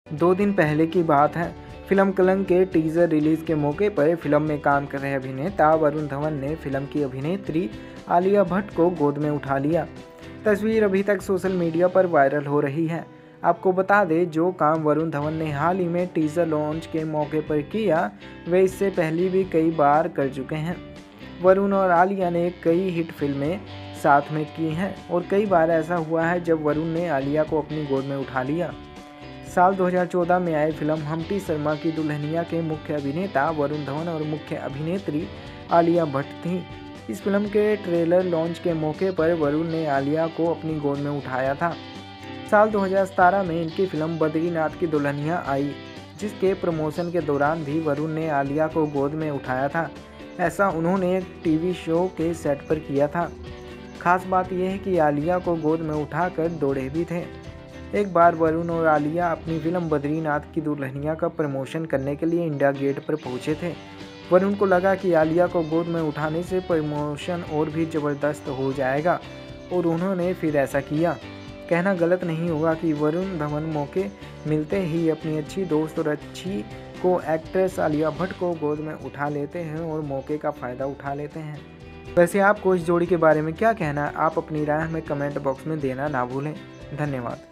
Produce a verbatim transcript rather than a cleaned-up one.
दो दिन पहले की बात है। फिल्म कलंक के टीजर रिलीज के मौके पर फिल्म में काम कर रहे अभिनेता वरुण धवन ने फिल्म की अभिनेत्री आलिया भट्ट को गोद में उठा लिया। तस्वीर अभी तक सोशल मीडिया पर वायरल हो रही है। आपको बता दें, जो काम वरुण धवन ने हाल ही में टीजर लॉन्च के मौके पर किया, वे इससे पहले भी कई बार कर चुके हैं। वरुण और आलिया ने कई हिट फिल्में साथ में की हैं और कई बार ऐसा हुआ है जब वरुण ने आलिया को अपनी गोद में उठा लिया। साल दो हज़ार चौदह में आई फिल्म हम्टी शर्मा की दुल्हनिया के मुख्य अभिनेता वरुण धवन और मुख्य अभिनेत्री आलिया भट्ट थीं। इस फिल्म के ट्रेलर लॉन्च के मौके पर वरुण ने आलिया को अपनी गोद में उठाया था। साल दो हज़ार सत्रह में इनकी फिल्म बद्रीनाथ की दुल्हनिया आई, जिसके प्रमोशन के दौरान भी वरुण ने आलिया को गोद में उठाया था। ऐसा उन्होंने एक टीवी शो के सेट पर किया था। खास बात यह है कि आलिया को गोद में उठाकर दौड़े भी थे। एक बार वरुण और आलिया अपनी फिल्म बद्रीनाथ की दुल्हनिया का प्रमोशन करने के लिए इंडिया गेट पर पहुंचे थे। वरुण को लगा कि आलिया को गोद में उठाने से प्रमोशन और भी ज़बरदस्त हो जाएगा और उन्होंने फिर ऐसा किया। कहना गलत नहीं होगा कि वरुण धवन मौके मिलते ही अपनी अच्छी दोस्त और अच्छी को एक्ट्रेस आलिया भट्ट को गोद में उठा लेते हैं और मौके का फ़ायदा उठा लेते हैं। वैसे आपको इस जोड़ी के बारे में क्या कहना है? आप अपनी राय हमें कमेंट बॉक्स में देना ना भूलें। धन्यवाद।